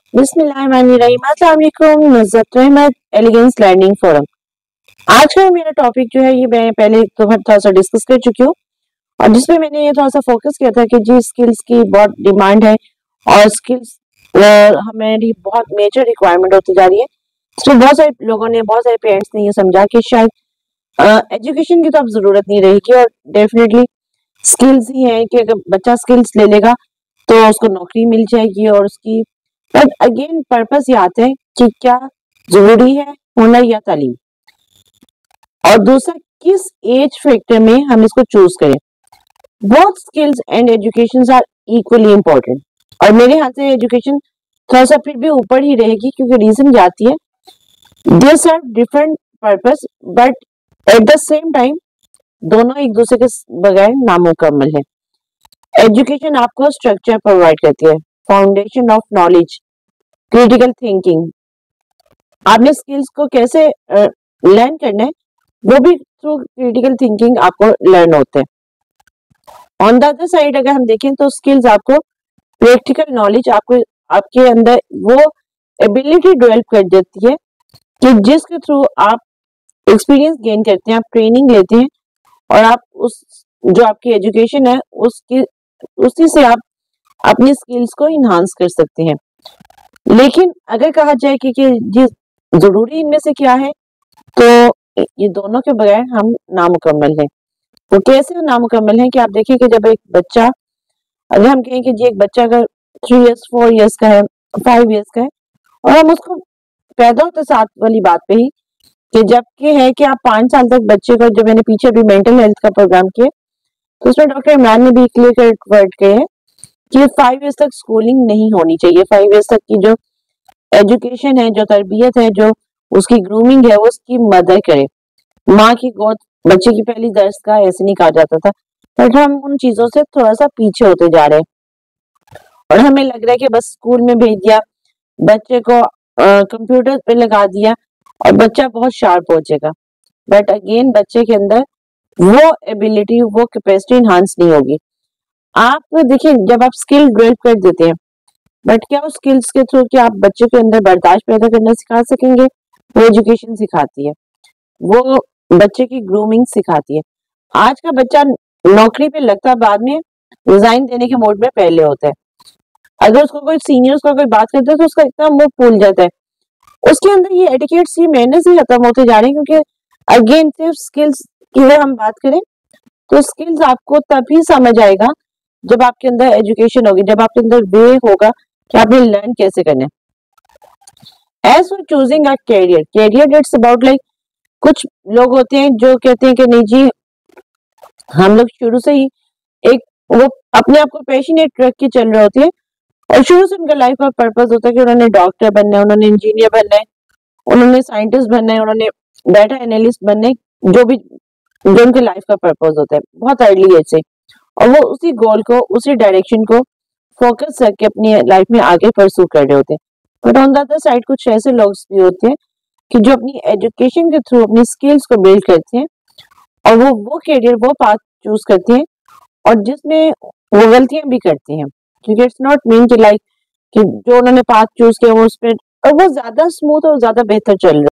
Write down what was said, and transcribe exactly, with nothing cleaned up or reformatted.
बिस्मिल्लाहिर्रहमानिर्रहीम। अस्सलाम वालेकुम। Nuzrat Ahmed, elegance learning forum. आज का मेरा टॉपिक जो है ये मैं पहले तो थोड़ा सा डिस्कस कर चुकी हूँ और जिसमें मैंने ये थोड़ा सा फोकस किया था कि जी स्किल्स की बहुत डिमांड है और स्किल्स हमारी बहुत मेजर रिक्वायरमेंट होती जा रही है। इसमें बहुत सारे लोगों ने, बहुत सारे पेरेंट्स ने ये समझा कि शायद एजुकेशन की तो अब जरूरत नहीं रहेगी और डेफिनेटली स्किल्स ही है कि अगर बच्चा स्किल्स ले लेगा तो उसको नौकरी मिल जाएगी और उसकी बट अगेन पर्पस ये आता है कि क्या जरूरी है हुनर या तालीम, और दूसरा किस एज फैक्टर में हम इसको चूज करें। Both skills and education are equally important और मेरे ख्याल से एजुकेशन थोड़ा सा फिर भी ऊपर ही रहेगी क्योंकि रीजन जाती है they serve different purpose but at the same time दोनों एक दूसरे के बगैर नामुकम्मल है। एजुकेशन आपको स्ट्रक्चर प्रोवाइड करती है, foundation of knowledge, critical thinking, आपने स्किल्स को कैसे लर्न करना है वो भी थ्रू क्रिटिकल थिंकिंग आपको लर्न होते हैं। ऑन द अदर साइड अगर हम देखें तो स्किल्स आपको प्रैक्टिकल नॉलेज, आपको आपके अंदर वो एबिलिटी डेवलप कर देती है कि जिसके थ्रू आप एक्सपीरियंस गेन करते हैं, आप ट्रेनिंग लेते हैं और आप उस जो आपकी एजुकेशन है उसकी उसी से आप अपनी स्किल्स को इन्हांस कर सकते हैं। लेकिन अगर कहा जाए कि, कि जी जरूरी इनमें से क्या है तो ये दोनों के बगैर हम नामुकम्मल हैं। तो कैसे नामुकम्मल हैं कि आप देखिए कि जब एक बच्चा, अगर हम कहें कि जी एक बच्चा अगर थ्री इयर्स फोर इयर्स का है, फाइव इयर्स का है और हम उसको पैदा होते साथ वाली बात पे ही कि जबकि है कि आप पांच साल तक बच्चे को, जब मैंने पीछे भी मेंटल हेल्थ का प्रोग्राम किया तो उसमें डॉक्टर इमरान ने भी क्लियर वर्ड कहे हैं कि फाइव इयर्स तक स्कूलिंग नहीं होनी चाहिए। फाइव इयर्स तक की जो एजुकेशन है, जो तरबियत है, जो उसकी ग्रूमिंग है वो उसकी मदर करे। माँ की गोद बच्चे की पहली दर्स का ऐसे नहीं कहा जाता था, बट हम उन चीजों से थोड़ा सा पीछे होते जा रहे हैं और हमें लग रहा है कि बस स्कूल में भेज दिया, बच्चे को कंप्यूटर पे लगा दिया और बच्चा बहुत शार्प हो जाएगा। बट अगेन बच्चे के अंदर वो एबिलिटी, वो कैपेसिटी इनहांस नहीं होगी। आप देखिए जब आप स्किल डेवलप कर देते हैं, बट क्या उस स्किल्स के थ्रू कि आप बच्चे के अंदर बर्दाश्त पैदा करना सिखा सकेंगे? वो एजुकेशन सिखाती है, वो बच्चे की ग्रूमिंग सिखाती है। आज का बच्चा नौकरी पे लगता बाद में रिजाइन देने के मोड में पहले होता है। अगर उसको कोई सीनियर्स का कोई बात करता है तो उसका इतना मुंह फूल जाता है, उसके अंदर ये एटिकेट्स, ये मैनर्स ही खत्म होते जा रहे हैं। क्योंकि अगेन सिर्फ स्किल्स की अगर हम बात करें तो स्किल्स आपको तभी समझ आएगा जब आपके अंदर एजुकेशन होगी, जब आपके अंदर वे होगा कि आपने लर्न कैसे करना है। As for choosing a career, career it's about like, कुछ लोग होते हैं जो कहते हैं कि नहीं जी हम लोग शुरू से ही एक वो अपने आप को पैशनेट रख के चल रहे होते हैं और शुरू से उनका लाइफ का पर्पस होता है कि उन्होंने डॉक्टर बनना है, उन्होंने इंजीनियर बनना है, उन्होंने साइंटिस्ट बनना है, उन्होंने डाटा एनालिस्ट बनना है, जो भी जो उनके लाइफ का पर्पस होता है बहुत अर्ली एज से, और वो उसी गोल को, उसी डायरेक्शन को फोकस करके अपनी लाइफ में आगे परसू कर रहे होते हैं। But on the other side कुछ ऐसे लोग भी होते हैं कि जो अपनी एजुकेशन के थ्रू अपनी स्किल्स को बिल्ड करते हैं और वो वो कैरियर, वो पाथ चूज करते हैं और जिसमें वो गलतियां भी करते हैं। क्योंकि इट्स नॉट मीन कि लाइक कि जो उन्होंने पाथ चूज किया वो उस पर और वो ज्यादा स्मूथ और ज्यादा बेहतर चल रहा है।